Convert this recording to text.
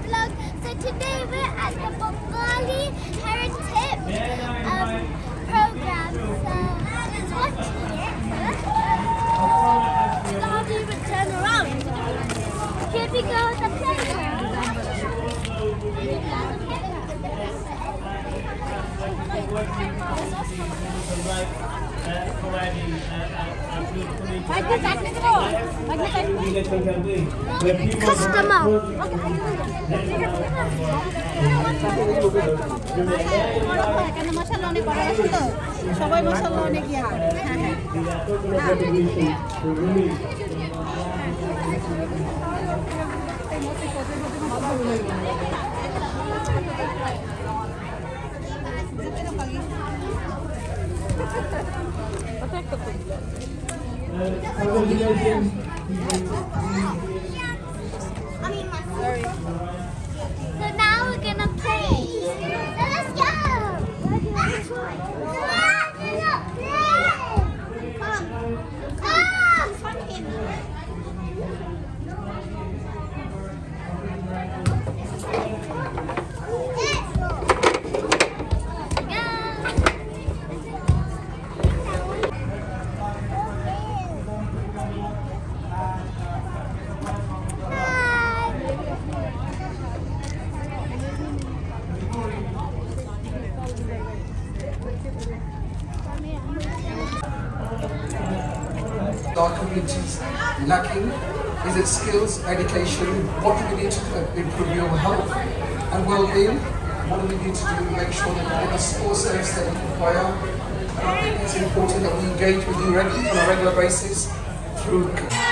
vlog. So today we're at the Bangali Heritage program. So let's watch it. Can't even turn around. Here we go, the playground. Customer. সবাই মশলা অনেক ইয়া So now we're gonna play. So let's go. Our communities lacking is its skills, education. What do we need to improve your health and well-being? What do we need to do to make sure that all the support service that you require? And I think it's important that we engage with you on a regular basis through